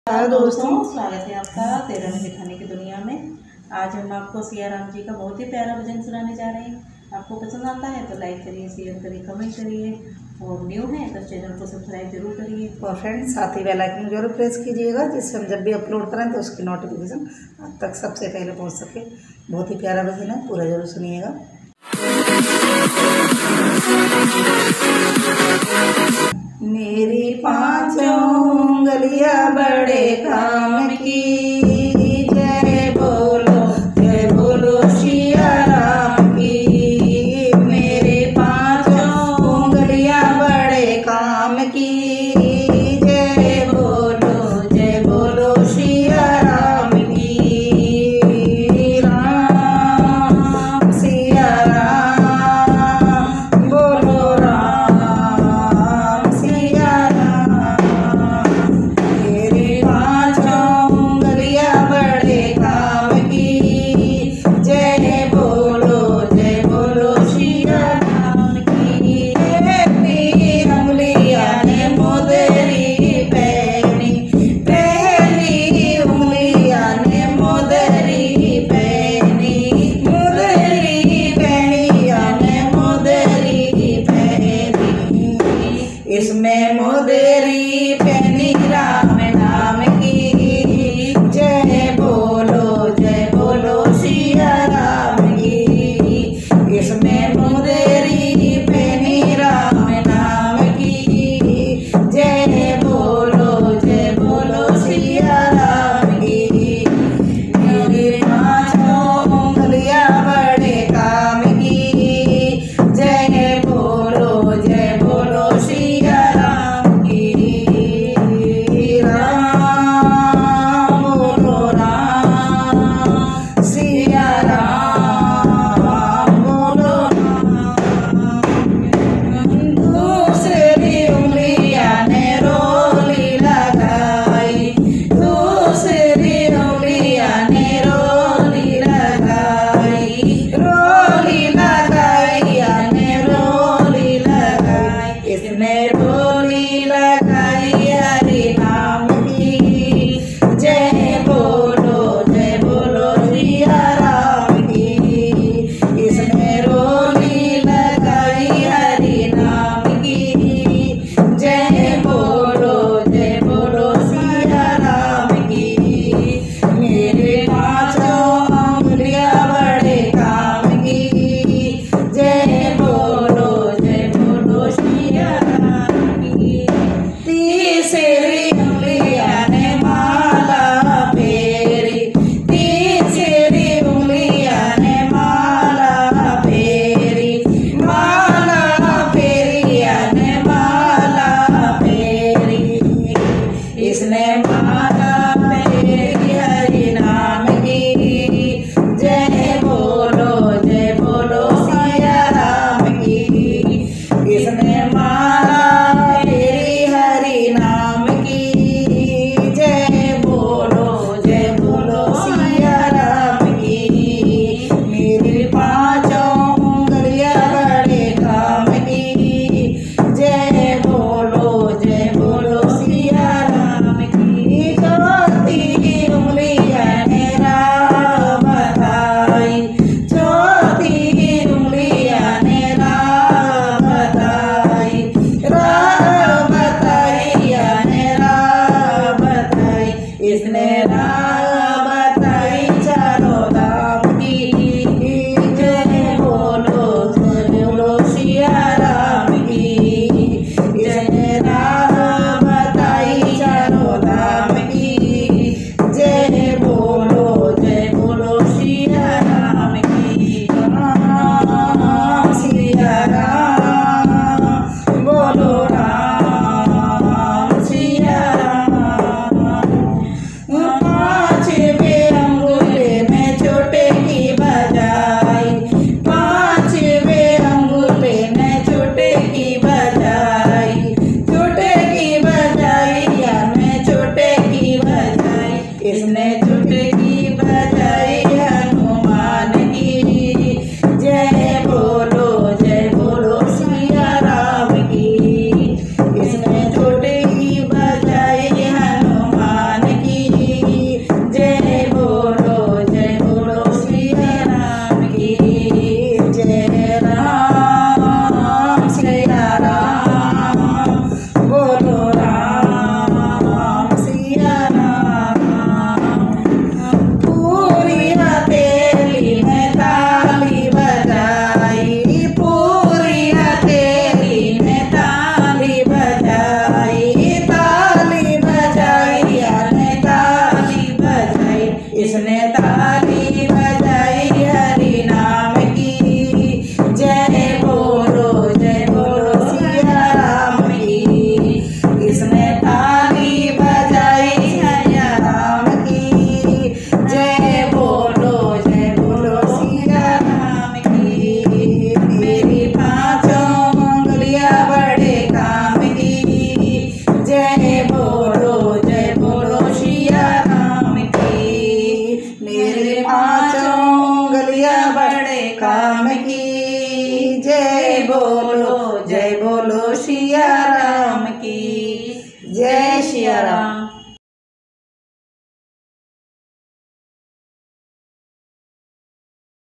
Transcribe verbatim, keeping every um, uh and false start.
Hello दोस्तों, स्वागत है आपका तेरह में खाने की दुनिया में। आज हम आपको सिया राम जी का बहुत ही प्यारा भजन सुनाने जा रहे हैं। आपको पसंद आता है तो लाइक करिए, शेयर करिए, कमेंट करिए और न्यू है तो चैनल को सब्सक्राइब जरूर करिए और फ्रेंड्स साथ ही बेल आइकन जरूर प्रेस कीजिएगा, जिससे हम जब भी अपलोड करें तो उसकी नोटिफिकेशन आप तक सबसे पहले पहुंच सके। बहुत ही प्यारा भजन है, पूरा जरूर सुनिएगा। मेरी पांचों उंगलियां बड़े काम की, जय बोलो जय बोलो सिया राम की। मेरे पांचों उंगलियां बड़े काम की, जय बोलो जय बोलो सिया राम की। राम सिया राम बोलो राम सिया राम। मेरे पांचों उंगलियां बड़े काम की, जय बोलो जय बोलो सिया राम की। पहली उंगलियां ने मोदरी पहनी, पहली उंगलियां ने मोदरी पहनी, मोदरी पहनिया ने मोदरी पहनी। इसमें मोदरी पहनी राम नाम की, जय बोलो जय बोलो सिया राम की। इसमें मोदरी पहनी राम नाम की, जय बोलो जय बोलो सिया राम की। मेरी पांचों उंगलियां बड़े काम की, जय बोलो जय बोलो सिया राम की। राम बोलो राम सिया राम बोलो राम। दूसरी उंगलियां ने रोली लगाई, दूसरी उंगलियां ने रोली लगाई, रोली लगाई ने रोली लगाई। इसने रोली लगाई हरि नाम की, जय बोलो जय बोलो सिया राम की। इसने रोली लगाई हरि नाम की, जय बोलो जय बोलो सिया राम की। मेरे पांचों उंगलियां बड़े काम की, जय बोलो जय बोलो सिया राम की। तीसरी उंगलियां ने माला फेरी, तीसरी उंगलियां ने माला फेरी, माला फेरिया ने माला फेरी। इसने माला फेरी हरि नाम की, जय बोलो जय बोलो सिया राम की। इसने माला फेरी हरि नाम की, जय बोलो जय बोलो सिया राम की। मेरी पांचों उंगलियां बड़े काम की, जय बोलो जय बोलो सिया राम की। चौथी उंगलियां ने राह बताई, चौथी उंगलियां ने राह बताई, राह बताई ने राह बताई। इसने राह बताई चारों धाम की, जय बोलो जय बोलो सिया राम की। इसने राह बताई चारों धाम की, जय बोलो जय बोलो सिया राम की। राम सिया राम बोलो राम सिया राम। पांचवे अंगूठे में छोटे की बजाई, पांचवे अंगूठे में छोटे की बजाई, छोटे की बजाई या मैं छोटे की बजाई। इसने छोटे की बजाई हनुमान की, जय बोलो जय बोलो सिया राम की। इसने छोटे की बजाई हनुमान की, काम की जय बोलो,